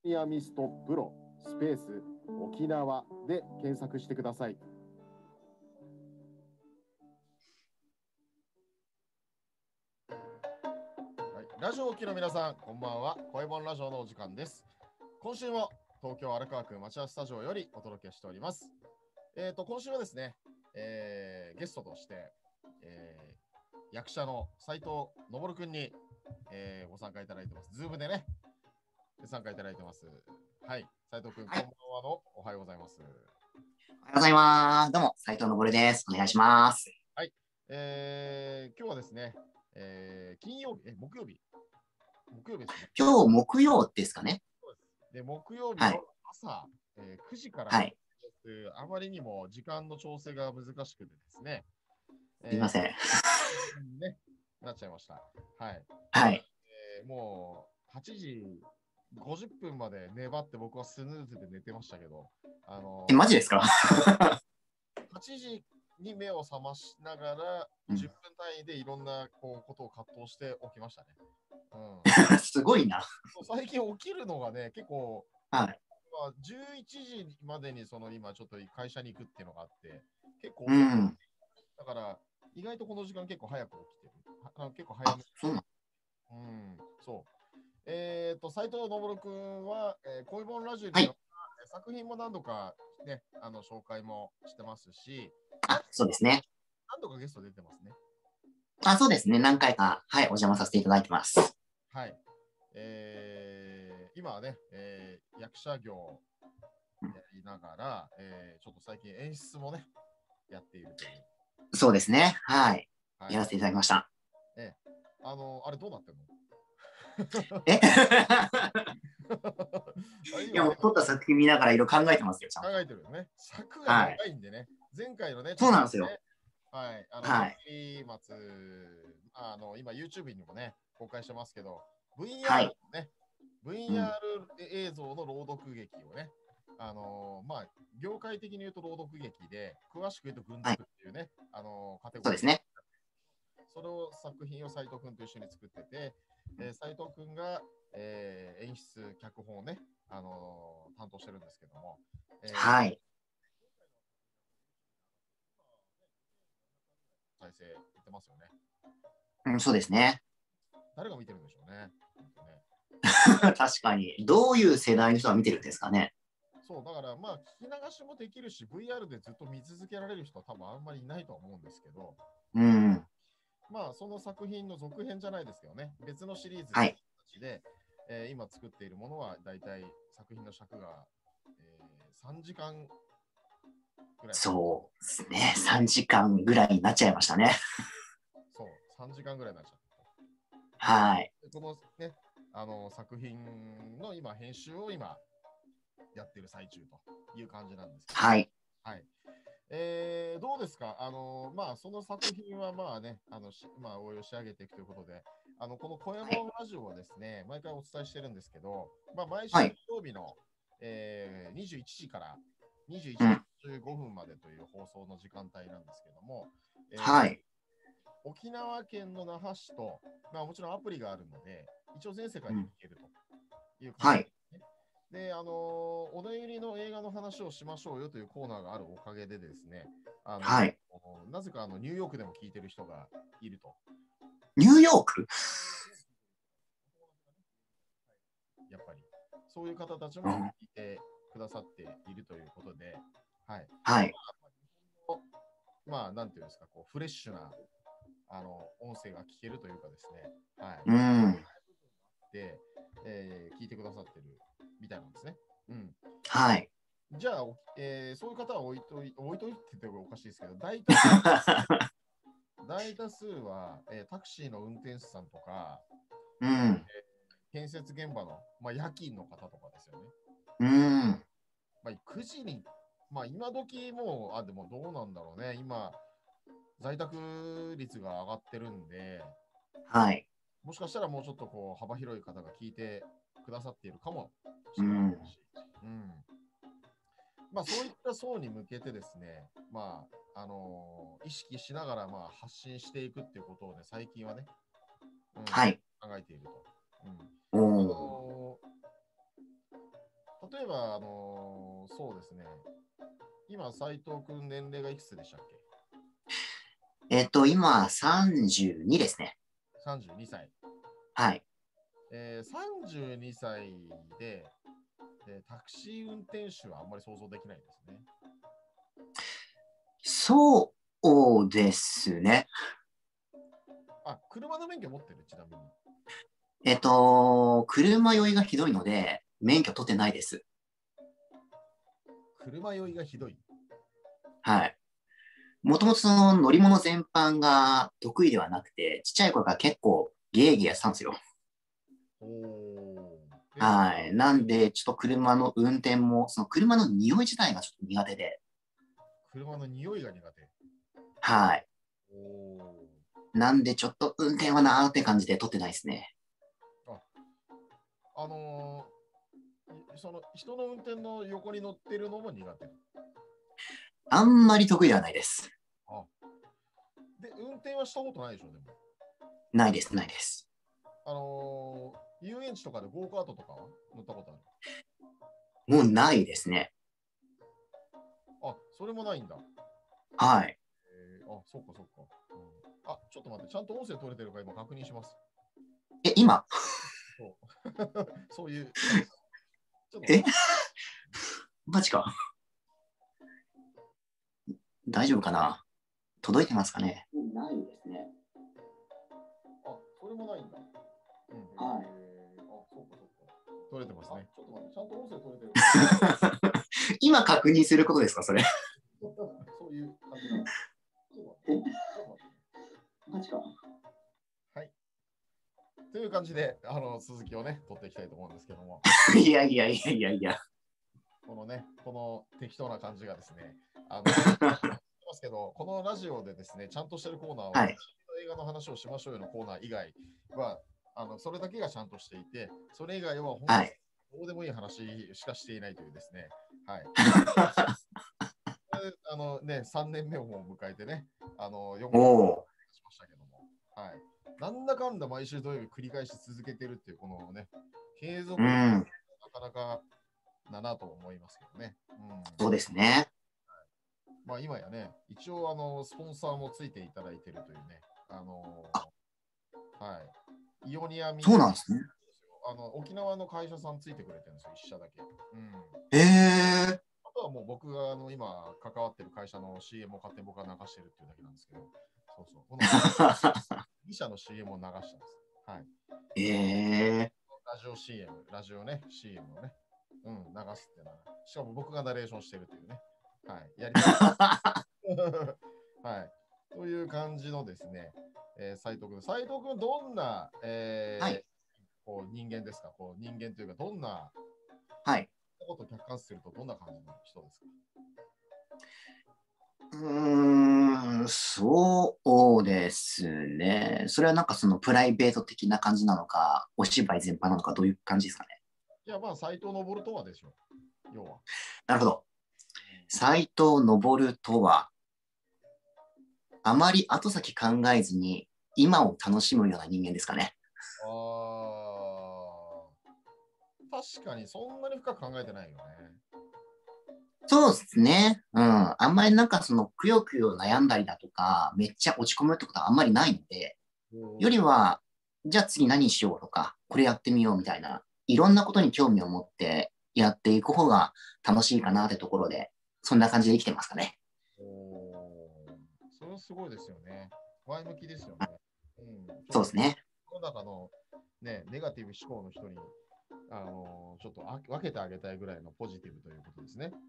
ニアミストプロスペース沖縄で検索してください。ラジオをお聞きの皆さん、こんばんは。声本ラジオのお時間です。今週も東京荒川区町屋スタジオよりお届けしております。今週はですね、ゲストとして、役者の斉藤昇くんに、ご参加いただいてます。ズームでね、参加いただいてます。はい、斉藤くん、こんばんはのおはようございます。 おはようございます。どうも、斉藤昇です。お願いします。 はい、今日はですね、金曜日、木曜日ですね。 今日木曜ですかね。 そうです。で、木曜日のはい。 朝、9時からはい。 あまりにも時間の調整が難しくてですね、 すいません。 ね、なっちゃいました。はい。 はい。 もう8時50分まで粘って僕はスヌーズで寝てましたけど、 マジですか 8時に目を覚ましながら10分単位でいろんなことを葛藤して起きましたね。 すごいな。 最近起きるのがね、結構、 はい。 11時までに今ちょっと会社に行くっていうのがあって、結構う遅い。 ん。 だから意外とこの時間結構早く起きてる。結構早め。 そうなんそう。斉藤昇君は、恋本ラジオはい。 で作品も何度かね、紹介もしてますし、 そうですね。 何度かゲスト出てますね。 そうですね。何回か、はい、お邪魔させていただいてます。 はい。今はね、役者業をやりながら、ちょっと最近演出もね、やっているという。 そうですね。はい。 はい、 やらせていただきました。 あれどうなってんのえいや、もう今ね、 撮った作品見ながらいろいろ考えてますよ、ちゃんと。 考えてるよね。尺が長はい。 いんでね、前回のね、ちょっとね、 そうなんですよ。 はい、 はい。 松、今 YouTube にもね、公開してますけど、 は VR い。 ね、 う VR ん。 映像の朗読劇をね、業界的に言うと朗読劇で、詳しく言うと軍はい。 属っていうね、カテゴリー。 そうですね。 それを作品を斉藤君と一緒に作ってて、斉藤君が、演出、脚本をね、担当してるんですけども、 はい。 再生いってますよね。 うん、そうですね。 誰が見てるんでしょうね。 確かに。どういう世代の人が見てるんですかね。 そう、だからまあ、聞き流しもできるし、VR でずっと見続けられる人は多分あんまりいないとは思うんですけど、 うん。 まあ、その作品の続編じゃないですけどね、別のシリーズはい。 で、今作っているものは、だいたい作品の尺が、3時間ぐらい。 そうですね。3時間ぐらいになっちゃいましたね。 そう、3時間ぐらいになっちゃった。 はい。 でこのね、作品の今、編集を今、やってる最中という感じなんですけど、 はい。 はい。どうですかその作品はまあね、応用仕上げていくということで、この声もラジオはですね、毎回お伝えしてるんですけど、毎週はい。 土曜日の、21時から21 うん。 時15分までという放送の時間帯なんですけども、 はい。 沖縄県の那覇市と、もちろんアプリがあるので、一応全世界で聞うん。 けるという感じはい。 ですね。で、お念入りの映画の話をしましょうよというコーナーがあるおかげでですね、 はい。 なぜかニューヨークでも聞いてる人がいると。 ニューヨークやっぱり、そういう方たちもうん。 聞いてくださっているということで、はい。 はい。 なんていうんですか、フレッシュな、音声が聞けるというかですね、はい。 うん。 で、聞いてくださってるみたいなんですね。うん。 はい。 じゃあ、そういう方は置いといてって言っておかしいですけど、大多数は、タクシーの運転手さんとか、 うん。 建設現場の、夜勤の方とかですよね。 うん。 9時に、今時もう、でもどうなんだろうね。今、在宅率が上がってるんで、 はい。 もしかしたらもうちょっと幅広い方が聞いてくださっているかもしれないうん。 し、そういった層に向けてですね、意識しながら発信していくっていうことをね、最近はね、 はい。 考えていると。 おー。 例えば、そうですね。今、斉藤君年齢がいくつでしたっ今32ですね。 け？ 32 歳。 はい。 32歳で、タクシー運転手はあんまり想像できないですね。 そうですね。 あ、車の免許持ってる、ちなみに。 車酔いがひどいので、免許取ってないです。 車酔いがひどい。 はい。もともとその乗り物全般が得意ではなくて、ちっちゃい頃から結構ゲーゲーやってたんですよ。 おー。 はい。なんで、ちょっと車の運転も、その車の匂い自体がちょっと苦手で、 車の匂いが苦手。 はい。 おなんで、ちょっと運転はなーって感じで取ってないですね。 ー。あ、あのその人の運転の横に乗ってるのも苦手。 あんまり得意ではないです。 あ、で、運転はしたことないでしょ、でも。 ないです、ないです。 遊園地とかでゴーカートとかは乗ったことある？ もうないですね。 あ、それもないんだ。 はい。 あ、そっかそっか。あ、ちょっと待って、ちゃんと音声取れてるか今確認します。 今、 そうそういう、ちょっと待っえ、 て。 マジか。大丈夫かな？届いてますかね？ないですね。 あ、それもないんだ。 はい。 あ、そうかそうか。取れてますね。ちょっと待って、ちゃんと音声取れてるか。 今確認することですか、それ。 そういう感じなの。ちょっと待って。ちょっと待って。 マジか。 はい。という感じで、続きをね、取っていきたいと思うんですけども。 いやいやいやいやいや。 このね、この適当な感じがですね、言ってますけど、このラジオでですね、ちゃんとしてるコーナーは、 はい。 映画の話をしましょうよのコーナー以外は、それだけがちゃんとしていて、それ以外は本当にはい。 どうでもいい話しかしていないというですね、はい。ね、3年目をもう迎えてね、4 おヶ月お。 しましたけども、はい。なんだかんだ毎週土曜日繰り返し続けてるっていう、このね、継続力、 うん。 なかなかだなと思いますけどね。 そうですね。 まあ今やね、一応スポンサーもついていただいているというね、はい。イオニアミンそうなんですね。 沖縄の会社さんついてくれてるんですよ、一社だけ。 へえ。 あとはもう僕が今関わってる会社の CM を勝手に僕が流してるっていうだけなんですけど、そうそう。この2社の CM を流したんです。はい。 ええ。 ラジオ CM、ラジオね、CM をね、流すっていうのは、しかも僕がナレーションしてるっていうね。はい。やりたい。はい。という感じのですね、斉藤君。斉藤君、どんな、 はい。 こう人間ですか？こう人間というか、どんなはい。 ことを客観視するとどんな感じの人ですか？ そうですね。それはなんかそのプライベート的な感じなのか、お芝居全般なのか、どういう感じですかね。 いや、まあ、斉藤昇とはでしょう。要は。 なるほど。斎藤昇とは、あまり後先考えずに、今を楽しむような人間ですかね。 確かにそんなに深く考えてないよね。 そうですね。うん。あんまりなんかそのくよくよ悩んだりだとか、めっちゃ落ち込むってことはあんまりないので、よりは、じゃあ次何しようとか、これやってみようみたいな、いろんなことに興味を持ってやっていく方が楽しいかなってところで、そんな感じで生きてますかね。 それはすごいですよね。前向きですよね。ちょっとそうですね。 世の中の、ね、ネガティブ思考の人に、ちょっと分けてあげたいぐらいのポジティブということですね。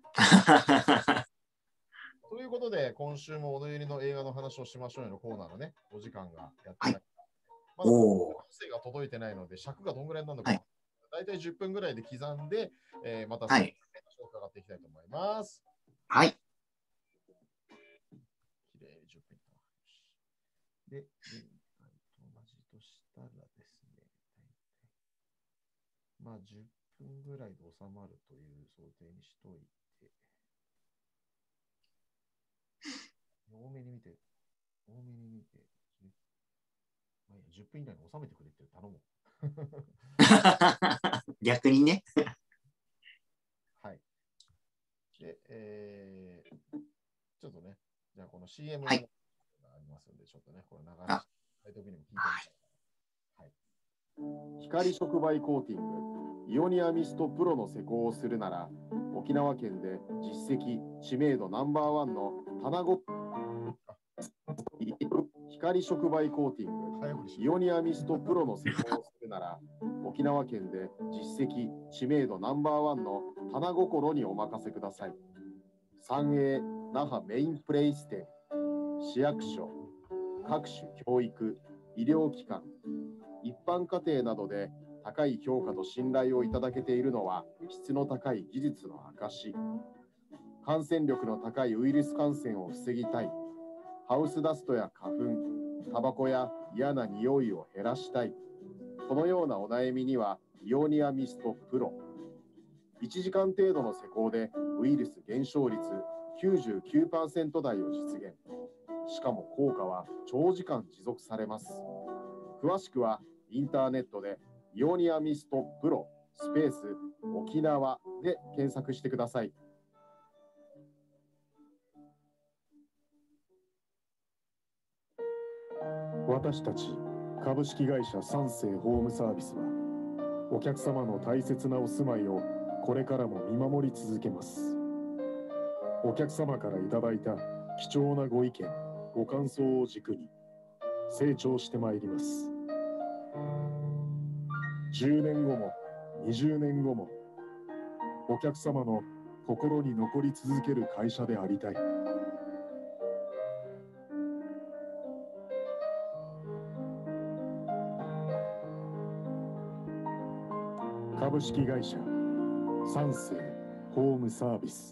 ということで、今週もおのゆりの映画の話をしましょうよのコーナーのね、お時間がやってはい。 まいりました。まだ僕のおー。 音声が届いてないので、尺がどんぐらいなのか、 はい。 大体10分ぐらいで刻んで、またはい。 話を伺っていきたいと思います。 はい。 きれいに10分いった。で、前回と同じとしたらですね、まあ10分ぐらいで収まるという想定にしといて、多めに見て、多めに見て、まあいいや10分以内に収めてくれって頼む。 逆にね。 で、ちょっとね、じゃあこの CM があはい。 りますんで、ちょっとね、これ流あ、 したい時にも聞いてみて。 はい。 はい。光触媒コーティング、イオニアミストプロの施工をするなら、沖縄県で実績、知名度ナンバーワンの棚ご光触媒コーティング、イオニアミストプロの施工をするなら、沖縄県で実績、知名度ナンバーワンの棚心にお任せください。三栄那覇メインプレイス店、市役所、各種教育、医療機関、一般家庭などで高い評価と信頼をいただけているのは質の高い技術の証。感染力の高いウイルス感染を防ぎたい。ハウスダストや花粉、タバコや嫌な匂いを減らしたい。このようなお悩みにはイオニアミストプロ。1時間程度の施工でウイルス減少率 99% 台を実現。しかも効果は長時間持続されます。詳しくはインターネットでイオニアミストプロスペース沖縄で検索してください。私たち株式会社三成ホームサービスはお客様の大切なお住まいをこれからも見守り続けます。お客様からいただいた貴重なご意見、ご感想を軸に成長してまいります。10年後も20年後もお客様の心に残り続ける会社でありたい。株式会社三成ホームサービス。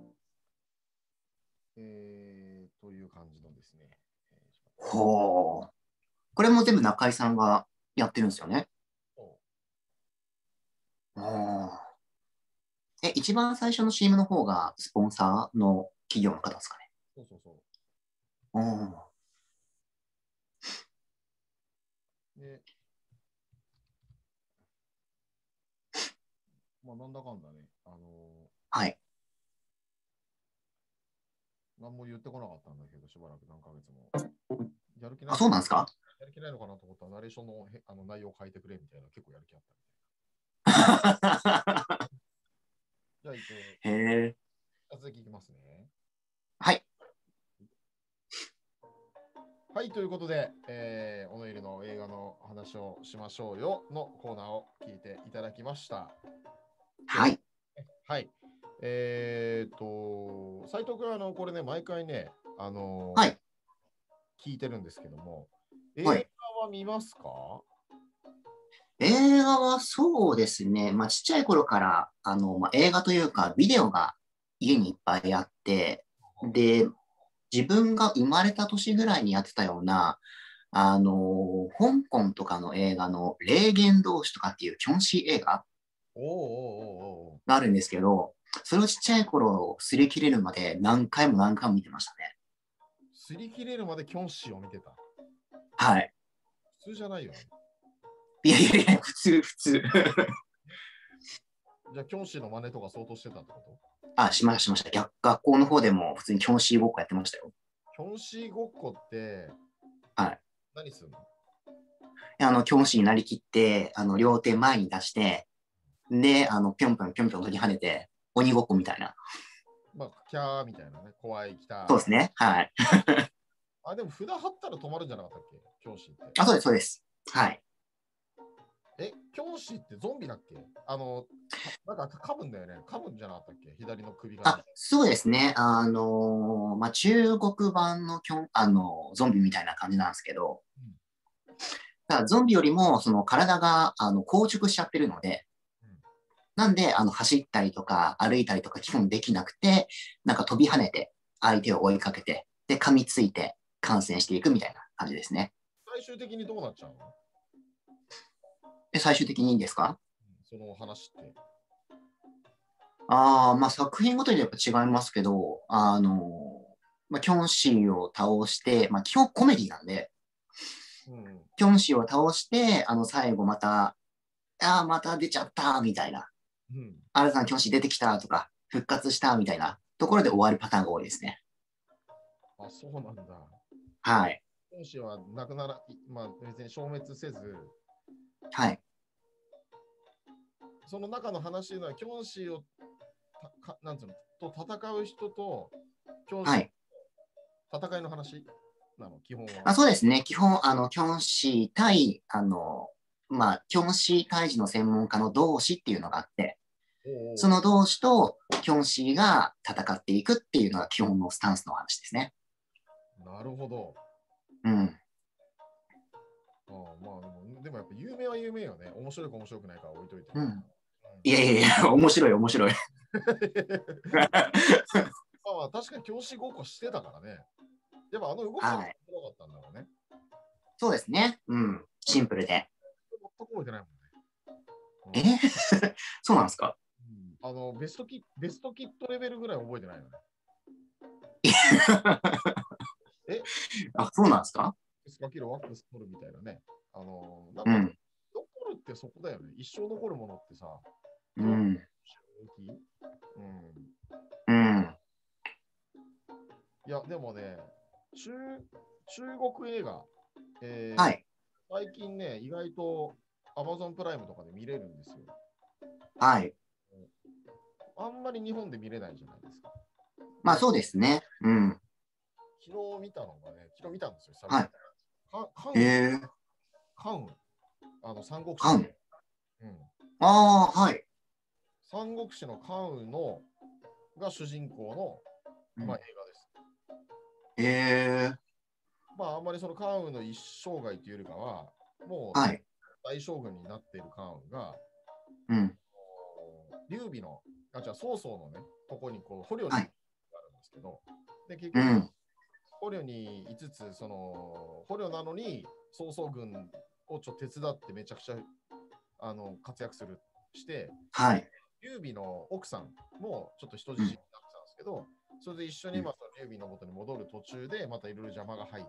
という感じのですね。 ほう。これも全部中井さんがやってるんですよね。一番最初の CM の方がスポンサーの企業の方ですかね。 そうそうそう。で、まあ、なんだかんだね、 はい。 何も言ってこなかったんだけど、しばらく何ヶ月も。やる気ないあ、そうなんですか？ やる気ないのかなと思ったら、ナレーションの内容を変えてくれみたいな、結構やる気あったみたいな。じゃあ、 へえ。 続きいきますね。 はい。 はい、ということで、小野入の映画の話をしましょうよのコーナーを聞いていただきました。 はい。 はい。斉藤君、これね、毎回ね、 はい。 聞いてるんですけども、 はい。 映画は見ますか？ 映画はそうですね。まあ、ちっちゃい頃から、映画というか、ビデオが家にいっぱいあって、で、自分が生まれた年ぐらいにやってたような、香港とかの映画の霊言同士とかっていうキョンシー映画おーおーおーおがあるんですけど、それをちっちゃい頃擦り切れるまで何回も何回も見てましたね。 ー。擦り切れるまでキョンシーを見てた。 はい。 普通じゃないよね。 いやいやいや、普通、普通。 じゃあ、キョンシーの真似とか相当してたってこと？ あ、しました、しました。学校の方でも普通にキョンシーごっこやってましたよ。 キョンシーごっこってはい。 何するの？ キョンシーになりきって、両手前に出して、で、ぴょんぴょんぴょんぴょん飛び跳ねて、鬼ごっこみたいな。 まあ、キャーみたいなね、怖い、来た。 そうですね。はい。 あ、でも札貼ったら止まるんじゃなかったっけ？キョンシーって。 あ、そうです、そうです。はい。 キョンシーってゾンビだっけ？なんか噛むんだよね。噛むんじゃなかったっけ？左の首が。 あ、そうですね。まあ、中国版のゾンビみたいな感じなんですけど、ただゾンビよりも、その体が、硬直しちゃってるので、なんで、走ったりとか歩いたりとか基本できなくて、なんか飛び跳ねて、相手を追いかけて、で、噛みついて感染していくみたいな感じですね。 最終的にどうなっちゃうの？ で、最終的にいいんですか？ その話って。 まあ作品ごとにやっぱ違いますけど、まあ、キョンシーを倒して、まあ基本コメディなんで、キョンシーを倒して、最後また、また出ちゃった、みたいな。 うん。 アルさんキョンシー出てきたとか、復活した、みたいなところで終わるパターンが多いですね。 あ、そうなんだ。 はい。 キョンシーはなくなら、まあ別に消滅せず、 はい。 その中の話というのは、キョンシーをなんつうのと戦う人と、キョンシーはい。 の戦いの話なの、基本は。 そうですね。基本、キョンシー対、キョンシー退治の専門家の同士っていうのがあって、 おうおうその同士とキョンシーが戦っていくっていうのが基本のスタンスの話ですね。 なるほど。 うん。 まあでもやっぱ有名は有名よね。面白いか面白くないかは置いといて。 うん。いやいやいや、面白い面白い。 まあ確かに教師ごっこしてたからね。やっぱあの動きが面はい。 白かったんだろうね。 そうですね。うん。シンプルで。 全く覚えてないもんえね。 そうなんですか？ ベストキットレベルぐらい覚えてないよね。えあ、そうなんですか？ スカキロワックス取るみたいなね。なんか、 うん。 残るってそこだよね。一生残るものってさ、 うん。 うん。 うん。 いや、でもね、中国映画、 はい。 最近ね、意外と Amazon プライムとかで見れるんですよ。 はい。 あんまり日本で見れないじゃないですか。 まあそうですね。うん。 昨日見たのがね、昨日見たんですよ、久々に。 はい。 関羽、 ー、 関羽、三国志の、 関羽。 うん、 ああ、はい。 三国志の関羽のが主人公の、まあ、映画です。 ー、 まあ、あんまりその関羽の一生涯というよりかは、もうはい。 大将軍になっている関羽が、 うん。 劉備の、じゃあ曹操のね、とこにこう捕虜にはい。 あるんですけど、で、結局、 うん。 捕虜に5つ、捕虜なのに、曹操軍をちょっと手伝ってめちゃくちゃ活躍して、 はい。 劉備の奥さんもちょっと人質うん。 になってたんですけど、それで一緒にその劉備の元に戻る途中で、またいろいろ邪魔が入って、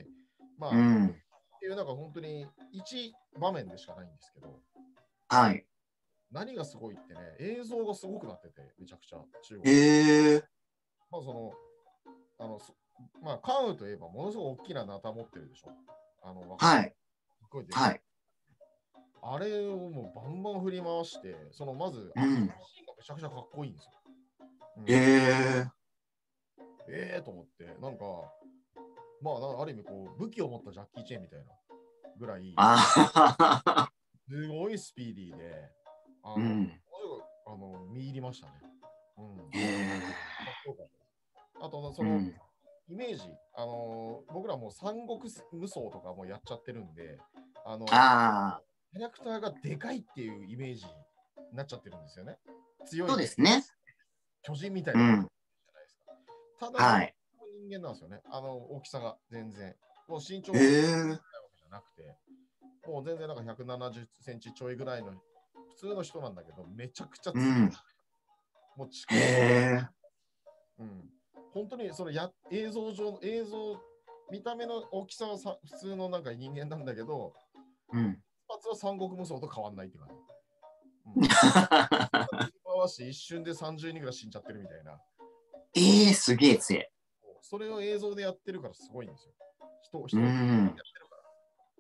まあ、っうん。 ていうなんか本当に一場面でしかないんですけど、 はい。 何がすごいってね、映像がすごくなってて、めちゃくちゃ中国。 えー、 まああの、まあ、関羽といえばものすごく大きなナタ持ってるでしょ。わかる。 はい。 すっごいでかい。 はい。 あれをもうバンバン振り回して、まずアクションうん。 シーンがめちゃくちゃかっこいいんですよ。うん、 えと思って、なんか、まあ、ある意味こう、武器を持ったジャッキー・チェンみたいなぐらい、 あはすごいスピーディーで、 うん。 見入りましたね。うん。 えかっこよかったです。あと、 うん。 イメージ、僕らもう三国無双とかもやっちゃってるんで、 ああ、 キャラクターがでかいっていうイメージになっちゃってるんですよね。強そういですね。 巨人みたいな感じうん。 じゃないですか。ただ、本はい。 当に人間なんですよね。大きさが全然。もう身長えがないわー、 けじゃなくて、もう全然なんか170センチちょいぐらいの普通の人なんだけど、めちゃくちゃ強い。 うん。 もうへえ、 うん。本当に映像上の見た目の大きさは普通のなんか人間なんだけど、 うん。 一発は三国無双と変わんないっていう感じ。うん。回して一瞬で30人ぐらい死んじゃってるみたいな。 ええー、すげえ強い。 それを映像でやってるからすごいんですよ。 う人をやってるん。 から。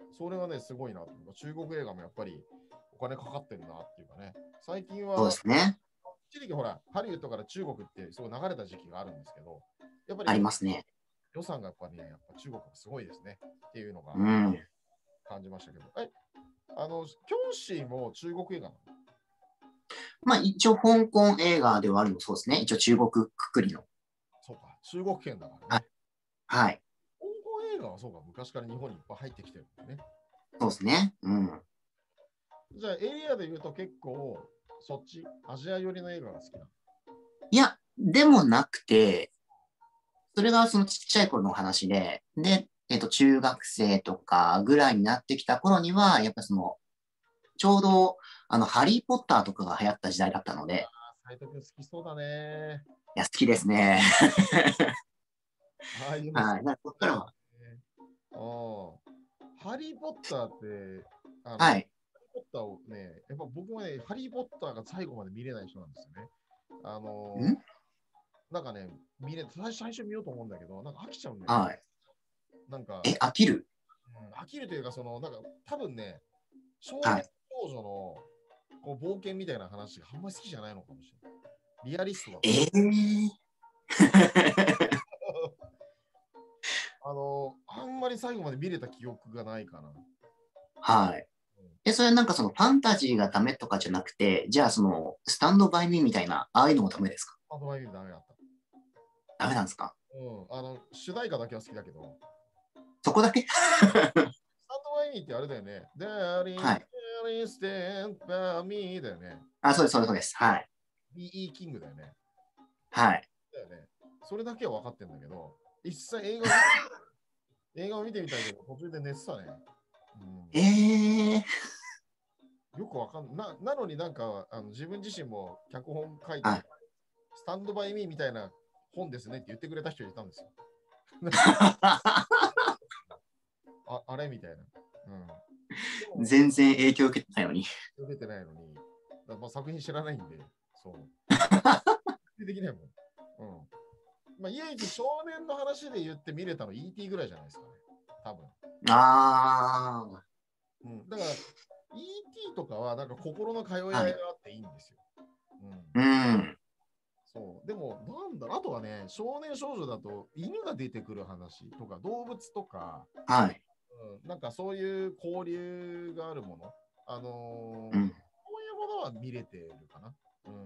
それはね、すごいなと。中国映画もやっぱりお金かかってるなっていうかね。最近そうでは、 すね。 一時期ほら、ハリウッドから中国ってすごい流れた時期があるんですけど、やっぱりありますね。 予算がやっぱりね、やっぱ中国がすごいですねっていうのがうん。 感じましたけど。キョンシーも中国映画なの？ まあ一応香港映画ではあるのそうですね。一応中国くくりの。 そうか、中国圏だからはい。 ね。 はい。 香港映画はそうか、昔から日本にいっぱい入ってきてるんだよね。 そうですね。うん。 じゃあ、エリアで言うと結構、そっち、アジア寄りの映画が好きなの？ いや、でもなくて、それがそのちっちゃい頃の話で、で、中学生とかぐらいになってきた頃には、やっぱその、ちょうど、ハリー・ポッターとかが流行った時代だったので、 斉藤君好きそうだね。 いや、好きですね。 ああいうの好きはい。だからそっからは、 だね。ハリー・ポッターって、ハはい。 リー・ポッターをね、やっぱ僕もね、ハリー・ポッターが最後まで見れない人なんですよね。あのんなんかね、最初見ようと思うんだけど、なんか飽きちゃうんだよね。 はい。 なんか、 飽きる？ 飽きるというか、なんか、多分ね、少年はい。 少女のこう冒険みたいな話があんまり好きじゃないのかもしれない。リアリストだと。あんまり最後まで見れた記憶がないかな。 はい。それなんかそのファンタジーがダメとかじゃなくて、じゃあそのスタンドバイミーみたいな、ああいうのもダメですか？ あとはダメだった。 ダメなんですか？ 主題歌だけは好きだけど、 そこだけ？ スタンドバイミーってあれだよね。 はい。 Daddy stand by me だよね。 あ、そうです、そうです、そうです。はい。 B.E. キングだよね。 はい。 だよね。それだけは分かってんだけど、一切映画を見てみたいけど、途中で寝てたね。 えー、 よくわかんなのになんか自分自身も脚本書いて、 はい。 スタンドバイミーみたいな本ですねって言ってくれた人いたんですよ。あれみたいな。でも、 全然影響を受けてないのに。 出てないのに、まあ、作品知らないんで、そう。できないもん。まあ、唯一少年の話で言って見れたの ET ぐらいじゃないですかね。多分。 あだから、ET とかはなんか心の通い合いがあはい。 っていいんですよ。 うん。 そう。でも、なんだろう、あとはね、少年少女だと犬が出てくる話とか動物とか、 はい。 なんかそういう交流があるもの、 うん。 そういうものは見れてるかな。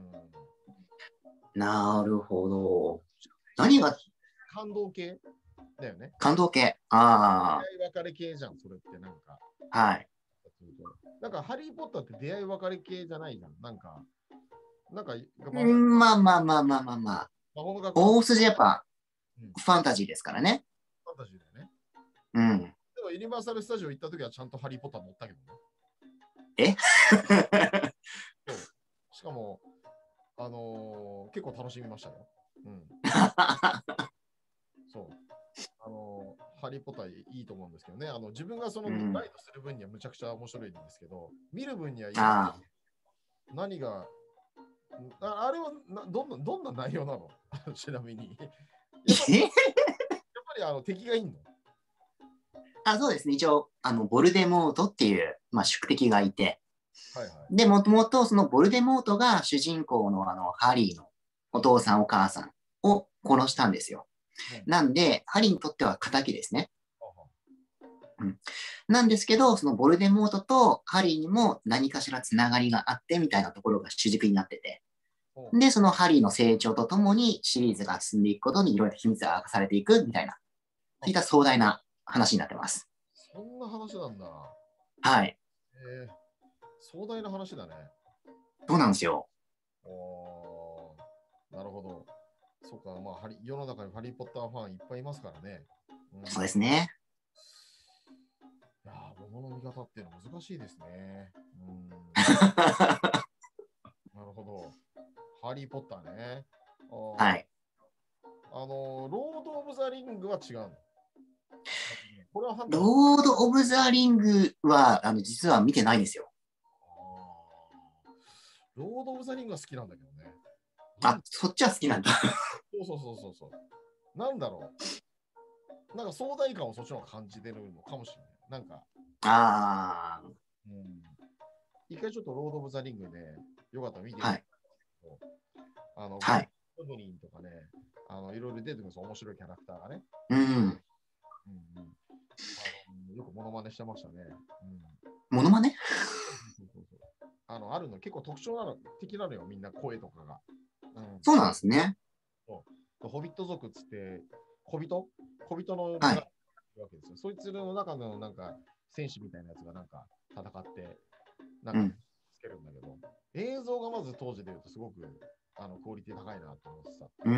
なるほど。何が感動系だよね。 感動系？あ出会い別れ系じゃん、それってなんか。 あ。はい。 なんか、ハリー・ポッターって出会い別れ系じゃないじゃん。なんか、 まあまあまあまあまあまあ。 魔法の学校、 大筋やっぱうん、 ファンタジーですからね。 ファンタジーだよね。 うん。 でも、ユニバーサル・スタジオ行った時はちゃんとハリー・ポッター乗ったけどね。 えそう。しかも、結構楽しみましたよ。そう。ハリー・ポッターいいと思うんですけどね。自分がそのうん。 ガイドする分にはむちゃくちゃ面白いんですけど、見る分にはいい。 あ何が、あれはどんな内容なのちなみに。やっぱり敵がいいの？ そうですね。一応、ボルデモートっていう、まあ、宿敵がいて、 はいはい。 で、もともとそのボルデモートが主人公のハリーのお父さんお母さんを殺したんですよ。 うん。 なんで、ハリーにとっては敵ですね。 ははうん。なんですけど、そのボルデモートとハリーにも何かしらつながりがあってみたいなところが主軸になってて、 ほで、そのハリーの成長とともにシリーズが進んでいくことにいろいろ秘密が明かされていくみたいな、そういった壮大な話になってます。 そんな話なんだ。 はい。 壮大な話だね。 そうなんですよ。 なるほど。そうか、まあ、世の中にハリー・ポッターファンいっぱいいますからね。 そうですね。 いや物の見方っていうのは難しいですね。なるほど。ハリー・ポッターね。 はい。 ロード・オブ・ザ・リングは違うの？これはファンタジー。 ロード・オブ・ザ・リングは、実は見てないんですよ。 ロード・オブ・ザ・リングは好きなんだけどね。 そっちは好きなんだ。 そう。なんだろう。なんか壮大感をそっちの方が感じてるのかもしれない。なんか、 あうん、一回ちょっとロード・オブ・ザ・リングで、よかったら見てみはい。 ると、 はい。 ゴブリンとかね、いろいろ出てくるんですよ、面白いキャラクターがね。 うん。 よくモノマネしてましたね。 モノマネ？ あるの、結構特徴的なのよ、みんな声とかが。 そうなんですね。 ホビット族っつって、小人のはい。 がいるわけですよ。そいつの中のなんか、戦士みたいなやつがなんか戦って、なんかうん。 つけるんだけど、映像がまず当時で言うとすごくクオリティ高いなと思ってさ。 うん。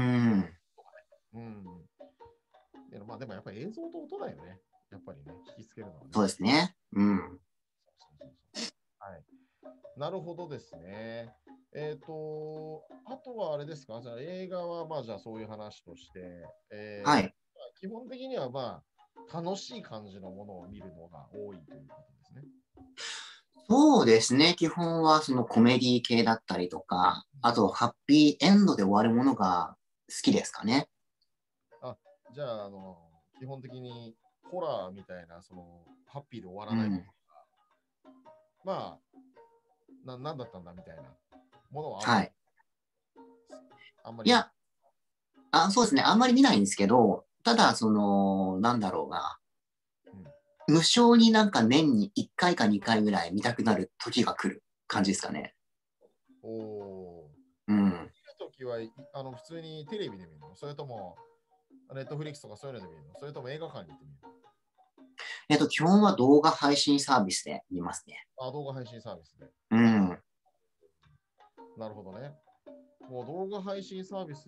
うん。まあでもやっぱり映像と音だよね。やっぱりね、引きつけるのはね。 そうですね。うん。 はい。なるほどですね。あとはあれですか、じゃあ映画はまあじゃあそういう話として、 はい。 基本的にはまあ楽しい感じのものを見るのが多いということですね。 そうですね。基本はそのコメディ系だったりとか、あとハッピーエンドで終わるものがきですかね。 あ、じゃあ、基本的にホラーみたいな、ハッピーで終わらない、 うん。 まあ、なんだったんだみたいなものはある。 はい。 あんまり。 いや、そうですね。あんまり見ないんですけど、ただ、なんだろうな。 うん、 無性になんか年に1回か2回ぐらい見たくなる時が来る感じですかね。 おお。 うん。 見るときは普通にテレビで見るの？それとも、ネットフリックスとかそういうので見るの？それとも映画館に行って見る基本は動画配信サービスで見ますね。 の？動画配信サービスで。 うん。 なるほどね。もう動画配信サービス、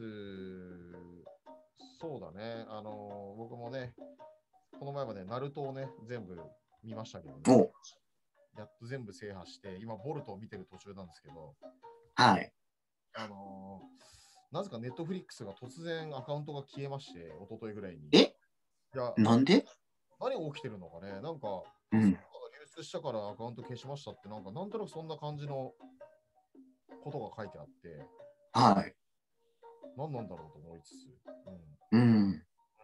そうだね。僕もね、この前までナルトをね、全部見ましたけどね。 お、 やっと全部制覇して、今、ボルトを見てる途中なんですけど、 はい。 なぜかネットフリックスが突然アカウントが消えまして、一昨日ぐらいに。いえ、 や、 なんで？ 何が起きてるのかね。なんか、 うん。 流出したからアカウント消しましたって、なんとなくそんな感じのことが書いてあって、 はい。 何なんだろうと思いつつ、 うん。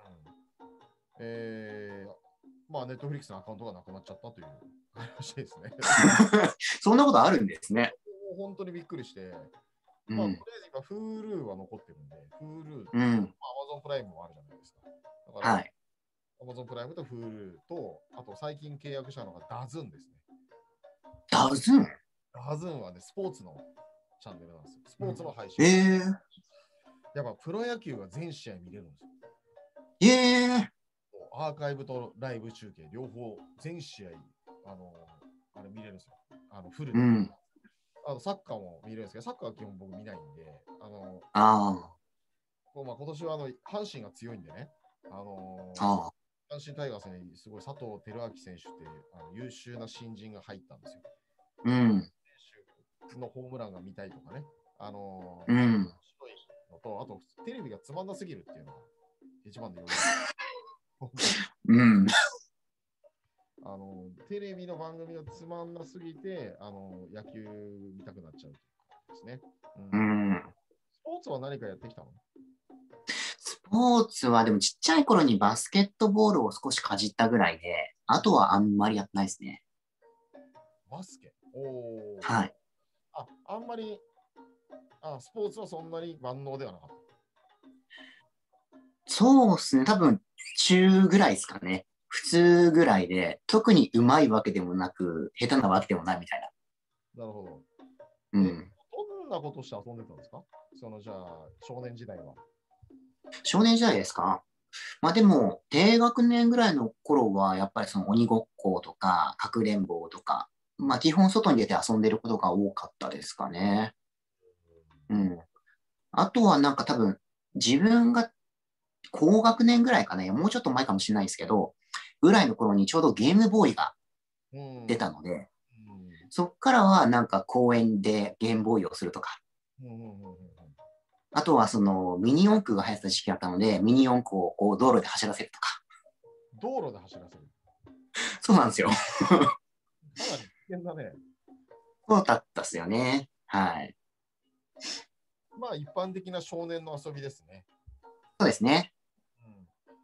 まあ、ネットフリックスのアカウントがなくなっちゃったという話ですね。 そんなことあるんですね。 本当にびっくりして、まあ、とうん。 りあえず今、Hulu は残ってるんで、Hulu、 うん。 Amazon プライムもあるじゃないですか。だから、 はい。 Amazon プライムと Hulu と、あと最近契約したのが DAZN ですね。 ダズン。 DAZN はね、スポーツのチャンネルなんですよ。スポーツの配信。 えやっぱプロ野球が全試合見れるんですよ。 ー、えアーカイブとライブ中継、両方全試合、あれ見れるんですよ。フルで。 うん。 サッカーも見れるんですけど、サッカーは基本僕見ないんで、 あまあ、今年は阪神が強いんでね、 あ、 阪神タイガースにすごい佐藤輝明選手っていう優秀な新人が入ったんですよ。 うん。 選手のホームランが見たいとかね、 うん。 面白いのと、あとテレビがつまんなすぎるっていうのが一番の要因。 うん。 テレビの番組がつまんなすぎて、野球見たくなっちゃうですね。 ううん。 ん。 スポーツは何かやってきたの？ スポーツはでもちっちゃい頃にバスケットボールを少しかじったぐらいで、あとはあんまりやってないですね。 バスケ。おお。 はい。 あんまり、スポーツはそんなに万能ではなかった。 そうですね。多分中ぐらいですかね。普通ぐらいで、特に上手いわけでもなく、下手なわけでもないみたいな。 なるほど。 うん。 どんなことして遊んでたんですか？じゃあ、少年時代は。 少年時代ですか？まあでも、低学年ぐらいの頃は、やっぱりその鬼ごっことか、かくれんぼとか、まあ基本外に出て遊んでることが多かったですかね。うん。あとはなんか多分、自分が高学年ぐらいかね、もうちょっと前かもしれないですけど、ぐらいの頃にちょうどゲームボーイがうん。 出たので、 うん。 そっからはなんか公園でゲームボーイをするとか、 うん。うん。うん。 あとはそのミニ四駆が流行った時期だったので、ミニ四駆をこう道路で走らせるとか。 道路で走らせる。 そうなんですよ。 かなり危険だね。 そうだったっすよね。はい。 まあ、一般的な少年の遊びですね。 そうですね。 うん、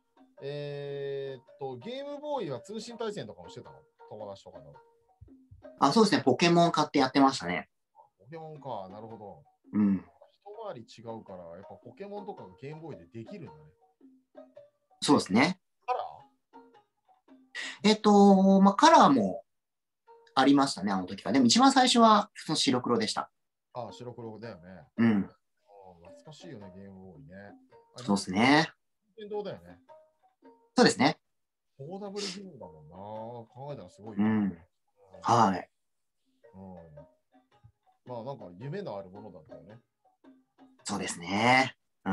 ゲームボーイは通信対戦とかもしてたの？友達とかの。 そうですね。ポケモン買ってやってましたね。 ポケモンか、なるほど。 うん。 一回り違うから、やっぱポケモンとかがゲームボーイでできるんだね。 そうですね。 カラまあ、カラーもありましたね、あの時は。でも一番最初は普通の白黒でした。 白黒だよね。 うん。 懐かしいよね、ゲームボーイね。 そうですね。 任天堂だよね。 そうですね。 ポーダブルゲームだもんな。考えたらすごいよね。 うん。はい。 うん。まあ、なんか夢のあるものだったよね。 そうですね。うん。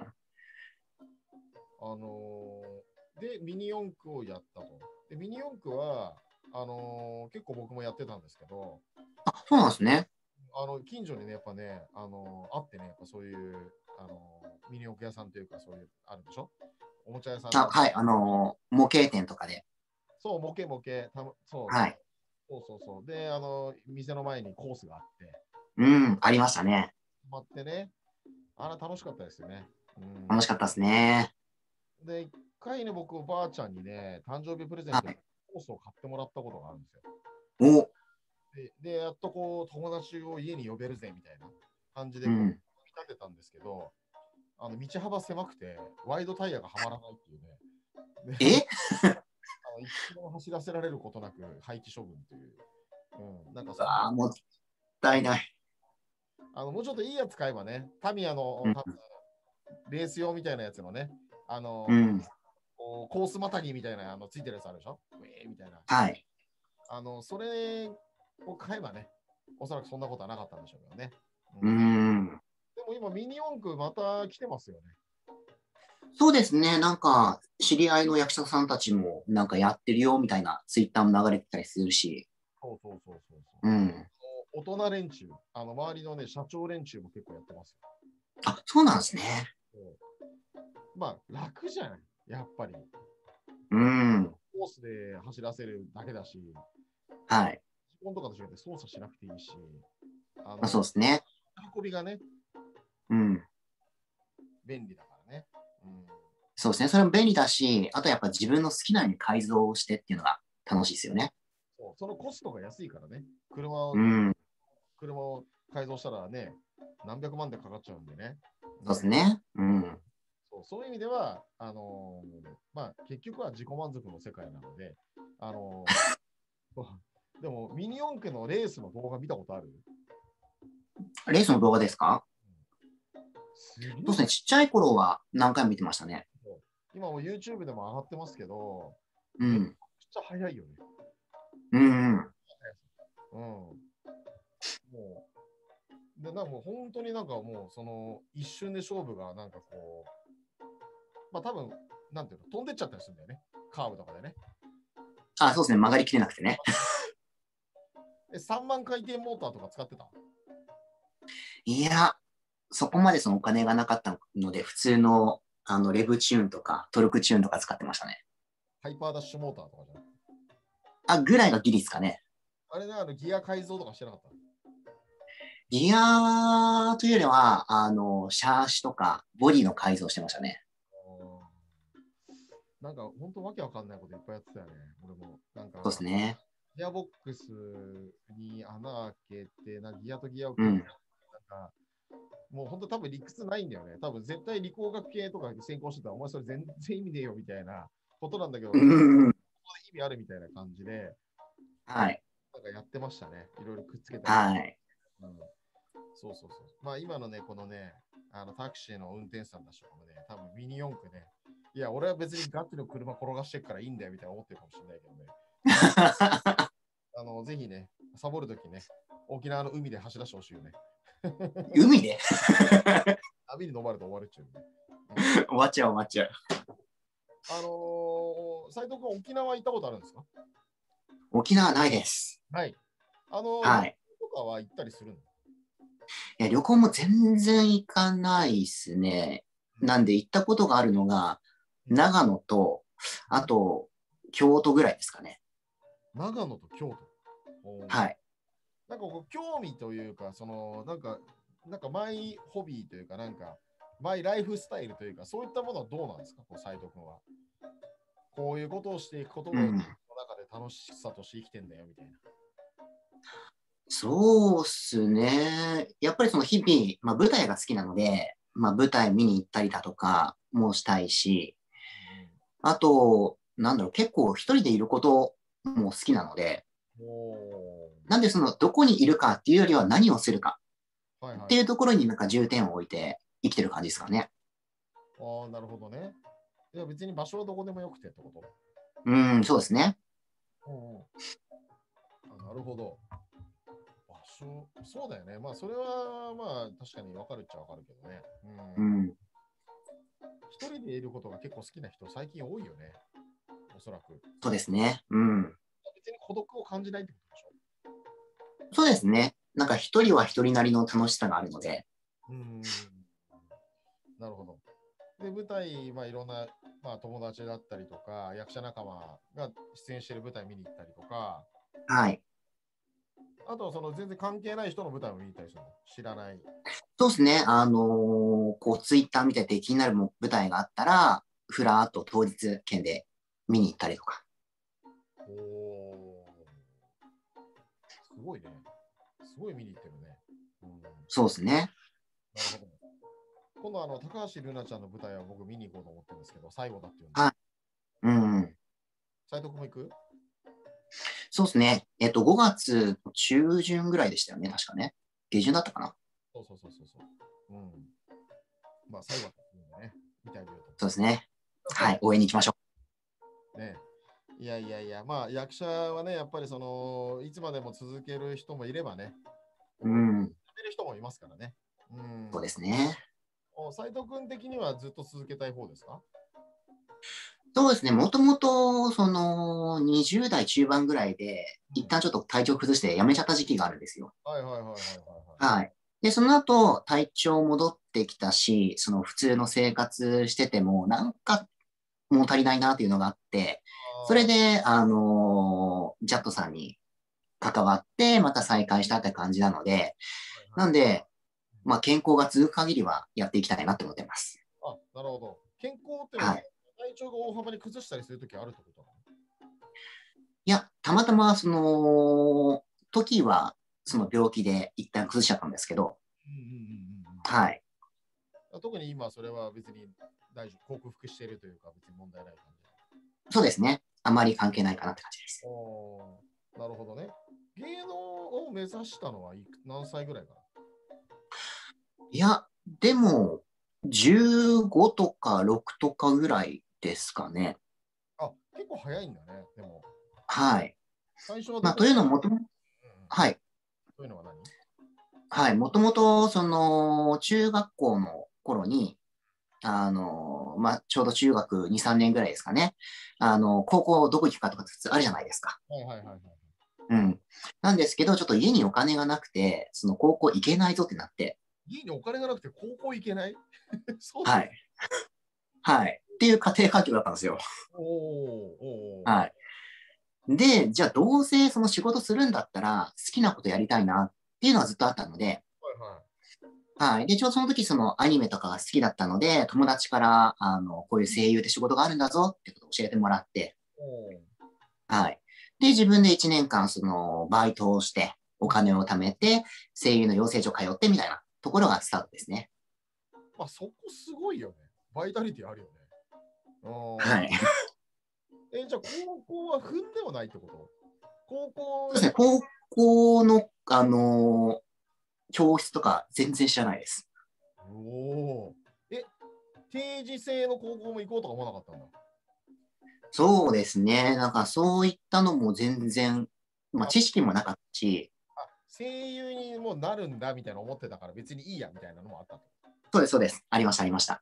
で、ミニ四駆をやったと。で、ミニ四駆は、結構僕もやってたんですけど、 そうなんですね。 近所にね、やっぱね、あってね、やっぱそういう、ミニ四駆屋さんというか、そういう、あるでしょ？おもちゃ屋さんの。 はい。模型店とかで。 そう、模型、そうそう。 はい。 そうそうそう。で、店の前にコースがあって、 うん。ありましたね。 止まってね、あれ楽しかったですよね。 楽しかったですね。 で、一回ね、僕、おばあちゃんにね、誕生日プレゼントでコースを買ってもらったことがあるんですよ。 お、 で、やっとこう、友達を家に呼べるぜみたいな感じでこう、 うん。 見立てたんですけど、道幅狭くて、ワイドタイヤがはまらないっていうね。で、 え一キロも走らせられることなく廃棄処分という。なんかそんな、 ああ、もったいない。 もうちょっといいやつ買えばね、タミヤのうん。 多分レース用みたいなやつのね、 うんこうコースまたぎみたいなついてるやつあるでしょみたいな。 はい。 それを買えばね、おそらくそんなことはなかったんでしょうけどね。 うーん。 でも今、ミニ四駆また来てますよね。 そうですね。なんか、知り合いの役者さんたちも、なんかやってるよ、みたいなツイッターも流れてたりするし。 そう。 うん。 大人連中、周りのね、社長連中も結構やってますよ。 あ、そうなんですね。 まあ、楽じゃない、やっぱり。 うん。 コースで走らせるだけだし、 はい。 自分とかと違って操作しなくていいし、 まあ、そうですね。 運びがね、 うん。 便利だからね。 そうですね。それも便利だし、あとやっぱ自分の好きなように改造をしてっていうのが楽しいですよね。 そのコストが安いからね。車をうん。 車を改造したらね、何百万でかかっちゃうんでね。 そうですね。うん。 そういう意味では、まあ、結局は自己満足の世界なので、でも、ミニ四駆のレースの動画見たことある？ レースの動画ですか？ すげえ。 そうですね。ちっちゃい頃は何回も見てましたね。 今も YouTube でも上がってますけど、めっうん。 ちゃ速いよね。 うんうん。 もう、で、なんかもう本当になんかもう、その一瞬で勝負がなんかこう、まあ多分、なんていうの、飛んでっちゃったりするんだよね。カーブとかでね。 あ、そうですね。曲がりきれなくてね。 3万回転モーターとか使ってた？ いや、そこまでそのお金がなかったので、普通のレブチューンとかトルクチューンとか使ってましたね。 ハイパーダッシュモーターとかじゃなくて。 あ、ぐらいがギリですかね。 あれね、ギア改造とかしてなかった？ ギアというよりは、シャーシとかボディの改造してましたね。 なんか本当わけわかんないこといっぱいやってたよね。俺も。なんか、 そうですね。 ギアボックスに穴開けて、ギアとギアをうん。 組み、なんか、もう本当多分理屈ないんだよね。多分絶対理工学系とか専攻してたら、お前それ全然意味ねえよみたいなことなんだけど、 うんうん。 意味あるみたいな感じで、 はい。 なんかやってましたね。いろいろくっつけたりとか。 はい。 そう。まあ今のね、このね、タクシーの運転手さんだしもね、多分ミニ四駆ね、いや、俺は別にガチの車転がしてるからいいんだよみたいな思ってるかもしれないけどね。ぜひね、サボるときね、沖縄の海で走らせてほしいよね。 海で網に飲まれて終わるっちゅうね。 終わっちゃう終わっちゃう。 斉藤君、沖縄行ったことあるんですか？ 沖縄ないです。 はい。旅行はい。 とかは行ったりするの？ いや、旅行も全然行かないですね。なんで行ったことがあるのが、長野と、あと、京都ぐらいですかね。 長野と京都。 はい。 なんかこう興味というか、なんかマイホビーというか、なんか、マイライフスタイルというか、そういったものはどうなんですか、斉藤君は。こういうことをしていくことが、の中うん。 で楽しさとして生きてんだよ、みたいな。 そうっすね。やっぱりその日々、まあ舞台が好きなので、まあ舞台見に行ったりだとかもしたいし、あと、なんだろう、結構一人でいることも好きなので、 おなんでそのどこにいるかっていうよりは何をするかっていうはいはい。 ところになんか重点を置いて生きてる感じですかね。 ああ、なるほどね。いや、別に場所はどこでもよくてってこと？ うん、そうですね。 なるほど。場所、そうだよね。まあ、それは、まあ、確かに分かるっちゃ分かるけどね。 うん、 一人でいることが結構好きな人、最近多いよね。おそらく。 そうですね。うん。 別に孤独を感じないってことでしょ？ そうですね。なんか一人は一人なりの楽しさがあるので、 なるほど。で、舞台、まあ、いろんな、まあ、友達だったりとか、役者仲間が出演している舞台見に行ったりとか、 はい。 あとはその全然関係ない人の舞台を見に行ったりするの？知らない。 そうですね。こう、ツイッター見てて気になる舞台があったら、ふらーっと当日券で見に行ったりとか。 おー、すごいね。すごい見に行ってるね。うん、なるそうですね。 ほど。今度高橋瑠奈ちゃんの舞台は僕見に行こうと思ってるんですけど、最後だっていうんで。 はい。うん。 斉藤君も行く？ そうですね。5月中旬ぐらいでしたよね。確かね。下旬だったかな。 そうそうそうそうそう。うん。まあ最後だっていうんでね、見てあげようと。 そうですね。はい。応援に行きましょね。いやいやいや、まあ役者はね、やっぱりその、いつまでも続ける人もいればね、 う。うこう、 ん。 やめる人もいますからね。うん。 そうですね。 斉藤君的にはずっと続けたい方ですか？ そうですね。もともと、20代中盤ぐらいで、 うん。 一旦ちょっと体調崩して辞めちゃった時期があるんですよ。 はいはいはいはいはいはい。 はい。で、その後、体調戻ってきたし、その普通の生活してても、なんかもう足りないなっていうのがあって、それあで、ジャットさんに関わって、また再開したって感じなので、 あ、はいはい。 なんで、まあ、健康が続く限りはやっていきたいなって思ってます。 あ、なるほど。健康っていうのは、 はい。 体調が大幅に崩したりするときあるってことなの？ いや、たまたま、時は、その病気で一旦崩しちゃったんですけど、 うんうんうんうんはい。 うん。特に今それは別に大丈夫、克服しているというか別に問題ない感じ。 そうですね。あまり関係ないかなって感じです。 おー、なるほどね。芸能を目指したのはいく何歳ぐらいかいや、でも、15とか6とかぐらいですかね。 な？あ、結構早いんだね。でも、 はい。 最初はまあ、というどこから？ のもとも、 うんうん、 はい。 そういうのは何？ はい。もともと、中学校の頃に、まあ、ちょうど中学2、3年ぐらいですかね。高校どこ行くかとか普通あるじゃないですか。 はいはいはいはい。 うん。なんですけど、ちょっと家にお金がなくて、その高校行けないぞってなって、 家にお金がなくて高校行けない？そうなの？ はい。はい。っていう家庭環境だったんですよ。 おーおー。 はい。で、じゃあどうせその仕事するんだったら好きなことやりたいなっていうのはずっとあったので、 はいはい。 はい。で、ちょうどその時そのアニメとかが好きだったので、友達から、こういう声優って仕事があるんだぞってことを教えてもらって、 おー、 はい。で、自分で1年間そのバイトをして、おうん。 金を貯めて、声優の養成所通ってみたいなところがスタートですね。 まあそこすごいよね。バイタリティあるよね。おー、 はい。 じゃあ高校は踏んではないってこと？高校や、 そうですね。高校の、教室とか全然知らないです。 おお。定時制の高校も行こうとか思わなかったんだ。 そうですね。なんかそういったのも全然、まああ、 知識もなかったし、 声優にもなるんだみたいな思ってたから別にいいやみたいなのもあったと。 そうです、そうです。ありました、ありました。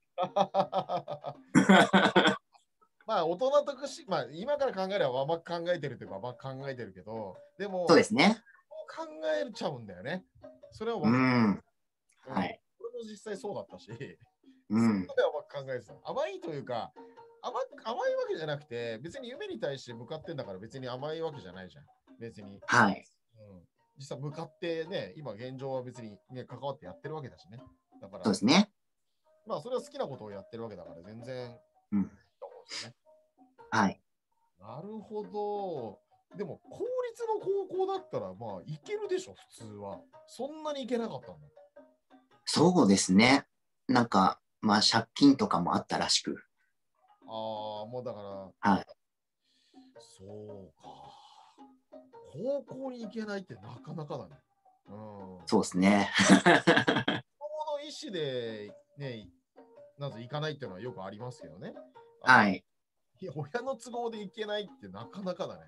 まあ大人とし、まあ今から考えれば甘く考えてるというか甘く考えてるけど、でもそうですね。 考えちゃうんだよね。それはう分かる。 ん。 うん。俺もはい。 実際そうだったし、 うん。 そこで甘く考えてた。甘いというか、甘いわけじゃなくて、別に夢に対して向かってんだから別に甘いわけじゃないじゃん。別に。 はい。 うん、実際向かってね、今現状は別に、ね、関わってやってるわけだしね。だから、 そうですね。 まあそれは好きなことをやってるわけだから全然いいうん。 と思うんですよね。 はい。 なるほど。でも公立の高校だったらまあ行けるでしょ、普通は。そんなに行けなかったんだ。 そうですね。なんか、まあ借金とかもあったらしく。 ああ、もうだから、 はい。 そうか。高校に行けないってなかなかだね。うん。 そうですね。 子供の意思でね、なぜ行かないっていうのはよくありますけどね。あ、 はい。 いや親の都合で行けないってなかなかだね。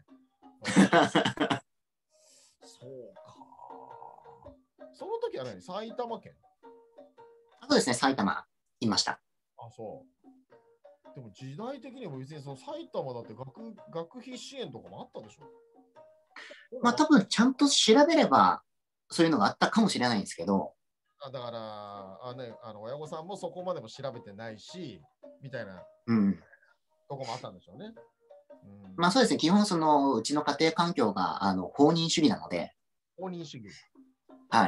そうか。その時は何？埼玉県？ そうですね。埼玉、いました。 あ、そう。でも時代的にも別にその埼玉だって学費支援とかもあったでしょ？そういうのもまあ多分ちゃんと調べれば、そういうのがあったかもしれないんですけど、 だから、ね、親御さんもそこまでも調べてないし、みたいなうん。 とこもあったんでしょうね。うん。 まあそうですね。基本うちの家庭環境が、放任主義なので、 公認主義。 はい。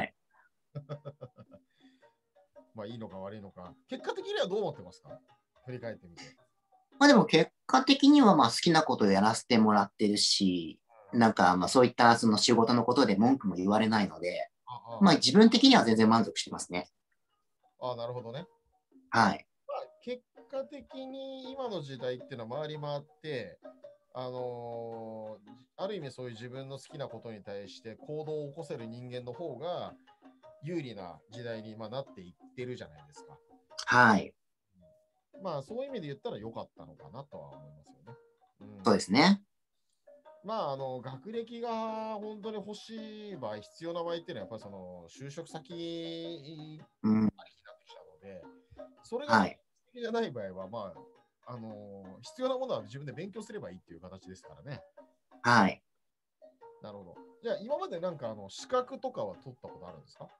まあいいのか悪いのか。結果的にはどう思ってますか？振り返ってみて。 まあでも結果的にはまあ好きなことをやらせてもらってるし、なんかまあそういったその仕事のことで文句も言われないので、まあ自分的には全然満足してますね。 なるほどね。 はい。 まあ、結果的に今の時代っていうのは回り回って、ある意味そういう自分の好きなことに対して行動を起こせる人間の方が有利な時代になっていってるじゃないですか。 はい。 まあそういう意味で言ったら良かったのかなとは思いますよね。 そうですね。 まあ、学歴が本当に欲しい場合、必要な場合っていうのは、やっぱりその就職先ありきになってきたので、それが目はい。 的じゃない場合は、必要なものは自分で勉強すればいいっていう形ですからね。 はい。 なるほど。じゃあ、今までなんか資格とかは取ったことあるんですか？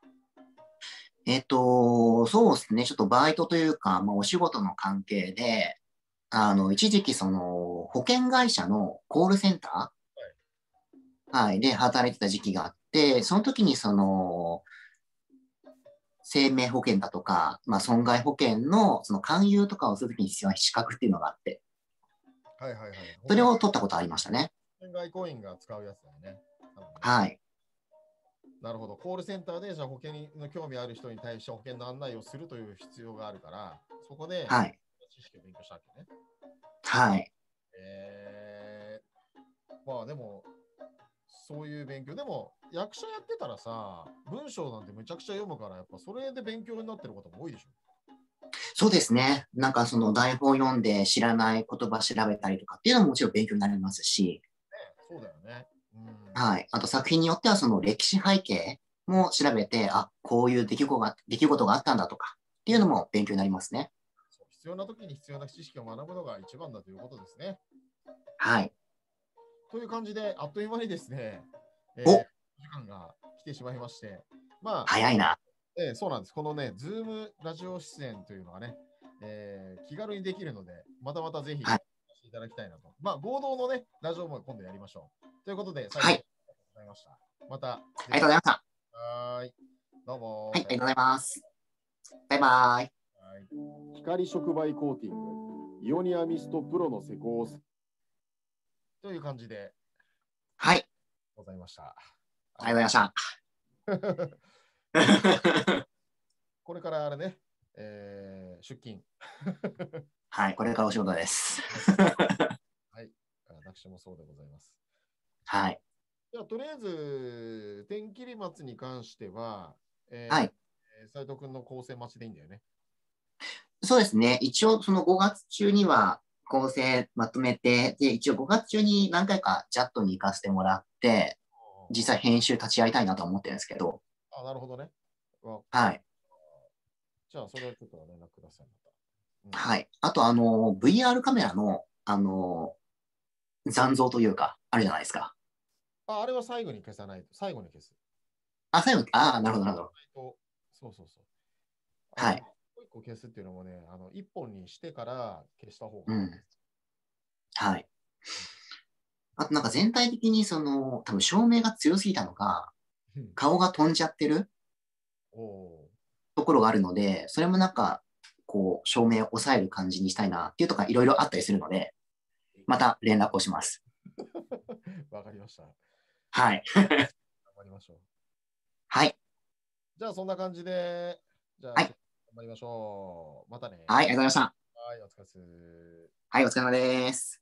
そうですね。ちょっとバイトというか、まあお仕事の関係で、一時期その保険会社のコールセンター、はい、で働いてた時期があって、その時にその生命保険だとか、まあ損害保険のその勧誘とかをするときに必要な資格っていうのがあって、 はいはいはい。 それを取ったことありましたね。 保険外交員が使うやつだよね。多分ね。 はい。 なるほど。コールセンターで、じゃあ保険の興味ある人に対して保険の案内をするという必要があるから、そこではい。 知識を勉強したわけね。 はい。 まあでも、そういう勉強。でも、役者やってたらさ、文章なんてめちゃくちゃ読むから、やっぱそれで勉強になってることも多いでしょ。 そうですね。なんかその台本読んで知らない言葉調べたりとかっていうのももちろん勉強になりますし、 そうだよね。 はい。あと作品によってはその歴史背景も調べて、あ、こういう出来事があったんだとかっていうのも勉強になりますね。 そう必要な時に必要な知識を学ぶのが一番だということですね。 はい。 という感じで、あっという間にですね、 お、 時間が来てしまいまして、まあ、 早いな。 そうなんです。このね、ズームラジオ出演というのはね、気軽にできるので、またまたぜひ、 はい。 していただきたいなと。まあ、合同のね、ラジオも今度やりましょう。ということで、最後はい。 にありがとうございました。また、 ありがとうございました。 はーい。どうもはい。ありがとうございます。バイバイ。 はい。光触媒コーティング、イオニアミストプロの施工という感じではい。 ございました。 ありがとうございました。 これからあれね、出勤。 はい。これからお仕事です。 はい。私もそうでございます。 はい。 じゃあ、とりあえず、天切り松に関しては、 はい。 斉藤君の構成待ちでいいんだよね。 そうですね。一応、その5月中には構成まとめて、で、一応5月中に何回かジャットに行かせてもらって、実際編集立ち会いたいなと思ってるんですけど、 なるほどね。 はい。 じゃあ、それはちょっと連絡ください、また。 はい。あと、VR カメラの、残像というか、あるじゃないですか。 あれは最後に消さないと。最後に消す。 あ、最後に、ああ、なるほど、なるほど。 そうそうそう。 はい。 一個消すっていうのもね、一本にしてから消した方がいい。 うん。はい。あと、なんか全体的に、多分照明が強すぎたのか、顔が飛んじゃってるおところがあるので、それもなんか、こう、照明を抑える感じにしたいなっていうとか、いろいろあったりするので、また連絡をします。 わかりました。 はい。 頑張りましょう。 はい。 じゃあ、そんな感じで、じゃあ、 はい。 頑張りましょう。またね。 はい、ありがとうございました。 はい、お疲れ様です。 はい、お疲れ様です。